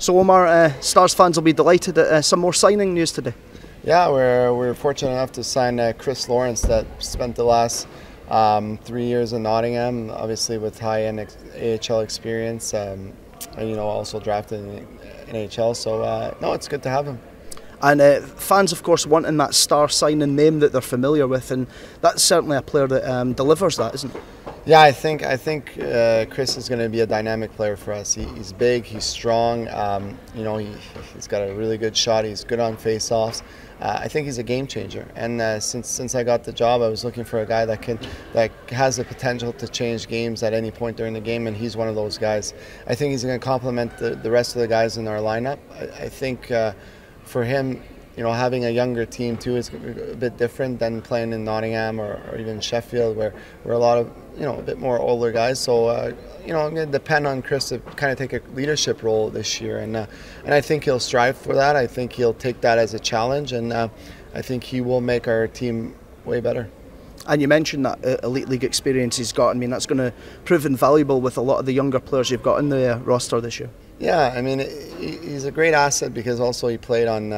So Omar, Stars fans will be delighted at some more signing news today. Yeah, we're fortunate enough to sign Chris Lawrence, that spent the last 3 years in Nottingham, obviously with high-end AHL experience, and also drafted in NHL. So no, it's good to have him. And fans, of course, wanting that star signing name that they're familiar with, and that's certainly a player that delivers that, isn't it? Yeah, I think Chris is going to be a dynamic player for us. He's big, he's strong. He's got a really good shot. He's good on face-offs. I think he's a game changer. And since I got the job, I was looking for a guy that has the potential to change games at any point during the game, and he's one of those guys. I think he's going to complement the rest of the guys in our lineup. I think for him, having a younger team too is a bit different than playing in Nottingham or even Sheffield, where a lot of a bit more older guys. So I'm going to depend on Chris to kind of take a leadership role this year, and I think he'll strive for that. I think he'll take that as a challenge, and I think he will make our team way better. And you mentioned that elite league experience he's got. I mean, that's going to prove invaluable with a lot of the younger players you've got in the roster this year. Yeah, I mean, he's a great asset because also he played on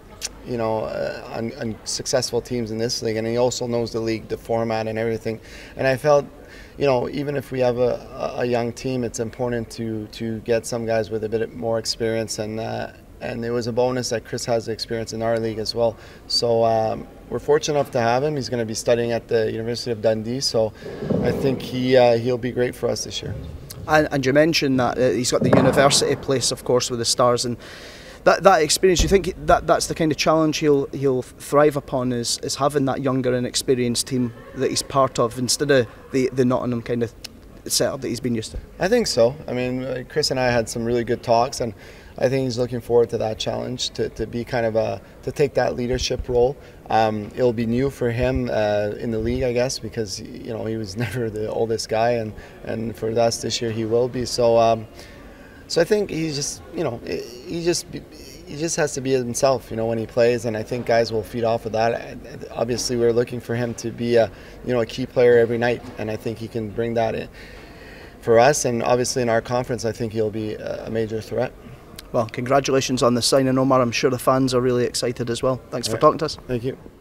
on successful teams in this league, and he also knows the league, the format, and everything. And I felt, even if we have a young team, it's important to get some guys with a bit more experience, and it was a bonus that Chris has the experience in our league as well. So we're fortunate enough to have him. He's going to be studying at the University of Dundee, so I think he'll be great for us this year. And you mentioned that he's got the university place, of course, with the Stars, and that experience. You think that's the kind of challenge he'll thrive upon, is having that younger and experienced team that he's part of instead of the Nottingham kind of setup that he's been used to? I think so. I mean, Chris and I had some really good talks, and I think he's looking forward to that challenge, to be kind of to take that leadership role. It'll be new for him in the league, I guess, because he was never the oldest guy, and for us this year he will be. So so I think he just has to be himself, when he plays, and I think guys will feed off of that. Obviously, we're looking for him to be a key player every night, and I think he can bring that in for us. And obviously, in our conference, I think he'll be a major threat. Well, congratulations on the signing, Omar. I'm sure the fans are really excited as well. Thanks for talking to us. Thank you.